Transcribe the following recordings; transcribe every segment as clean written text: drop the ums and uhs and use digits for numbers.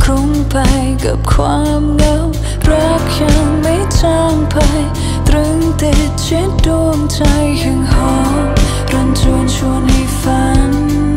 รุงไปกับความเหงารักยังไม่จางไปตรึงติดชิดดวงใจยังหอมรันจวนชวนให้ฝัน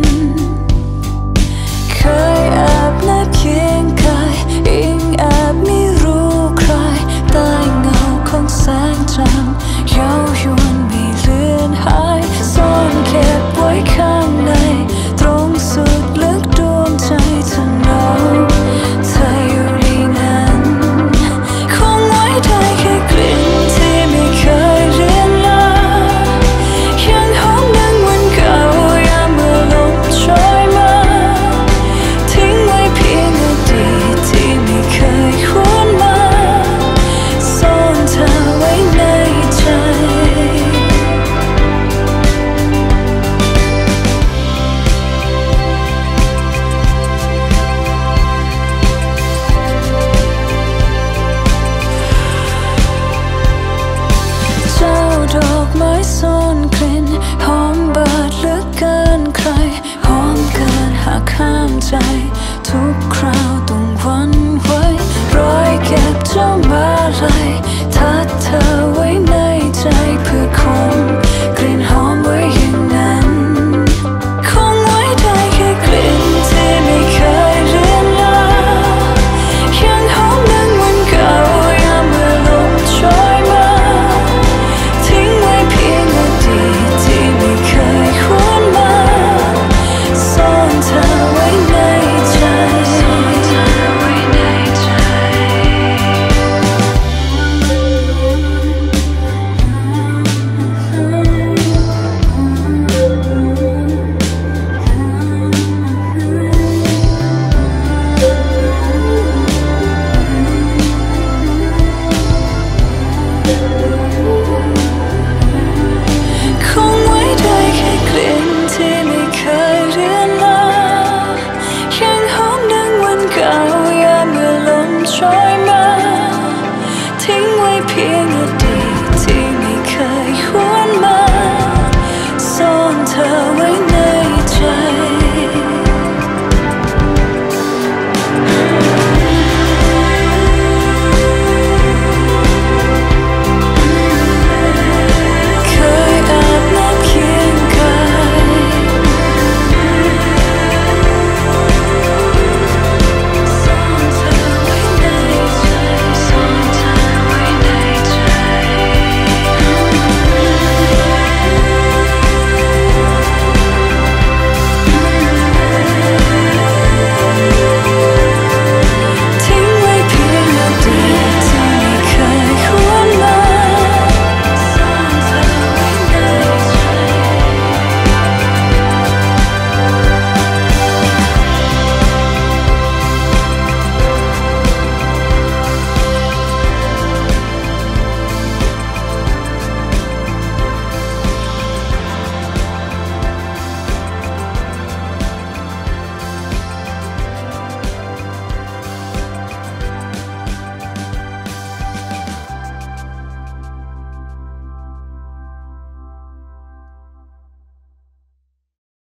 เคยแอบนับเคียงกายยิ่งแอบไม่รู้ใครใต้เงาของแสงจันทร์เย้ายวนไม่เลือนหายซ่อนเก็บไว้ข้างในตรงสุดลึกดวงใจเธอหนาวเธออยู่ในนั้นคงไว้ได้แค่กลิ่นที่ไม่เคยเลือนลางยังหอมดังวันเก่ายามเมื่อลมโชยมาทิ้งไว้เพียงอดีตที่ไม่เคยหวนมาซ่อนเธอไว้ในใจเจ้าดอกไม้ซ่อนกลิ่นหอมบาดเหลือเกินใครหอมเกินหากห้ามใจทุกคราวต้องหวั่นไหวรอยเก็บเจ้ามาลัยทัดเธอ